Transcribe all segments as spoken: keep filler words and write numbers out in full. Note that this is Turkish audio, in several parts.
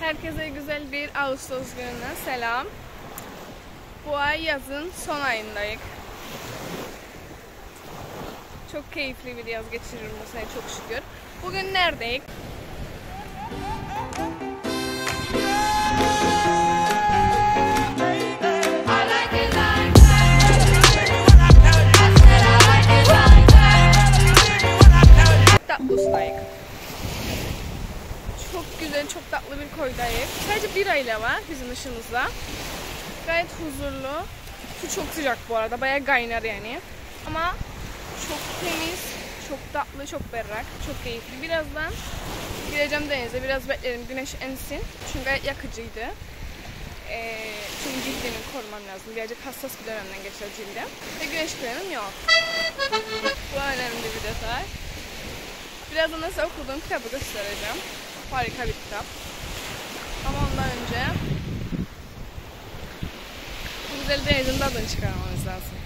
Herkese güzel bir Ağustos gününden selam. Bu ay yazın son ayındayız. Çok keyifli bir yaz geçiririm bu sene çok şükür. Bugün neredeyiz? Tatlısu'dayız. Çok güzel, çok tatlı bir koydayız. Sadece bir aile var bizim dışımızda. Gayet huzurlu. Su çok sıcak bu arada, bayağı kaynar yani. Ama çok temiz, çok tatlı, çok berrak, çok keyifli. Birazdan gireceğim denize, biraz beklerim güneş ensin. Çünkü gayet yakıcıydı. Ee, çünkü cildimi korumam lazım. Birazcık hassas bir dönemden geçiyor cildim. Ve güneş kremim yok. Bu önemli bir detay. Birazdan nasıl okuduğum kitabı göstereceğim. Harika bir kitap. Ama ondan önce bu güzel denizin tadını çıkarmamız lazım.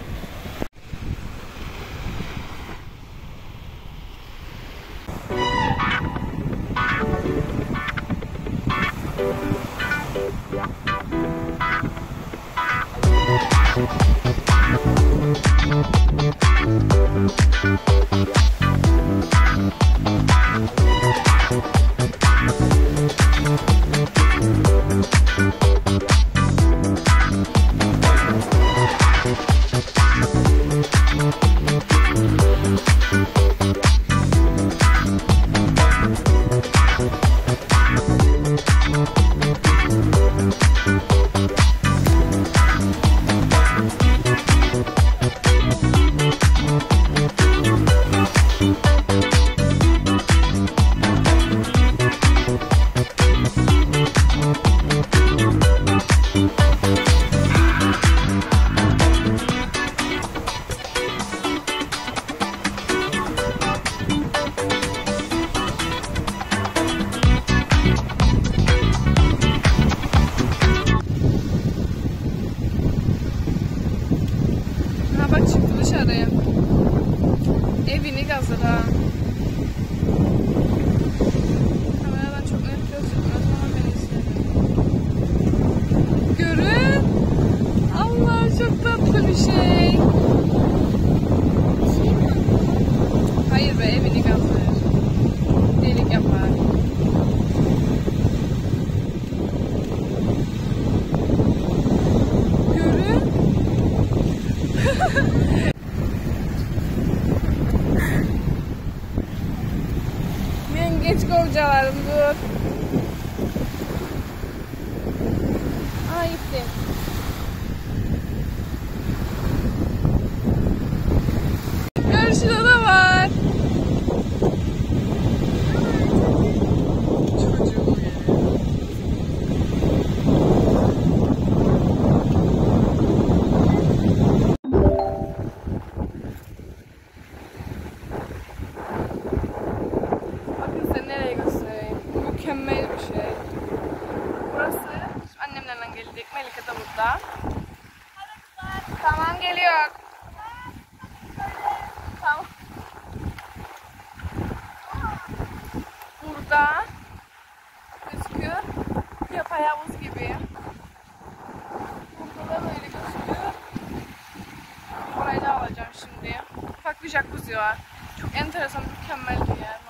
Bak çıktı dışarıya. Evini gazladı. Kameradan çok net gözükmüyor ama beni izledim. Görün. Allah çok tatlı bir şey. Hayır be, evini gazlar. Delik yapar. Görün. Yengeç kovcalarım dur. Aa gitti. Karşıda da var. Çocuğum geliyor. Mükemmel bir şey. Burası annemlerle geldik. Melike de burada. Tamam geliyor. Tamam. Burada gözüküyor. Yapay havuz gibi. Burada da böyle gözüküyor. Orayı da alacağım şimdi. Ufak bir jacuzzi var. Çok enteresan, mükemmel bir yer.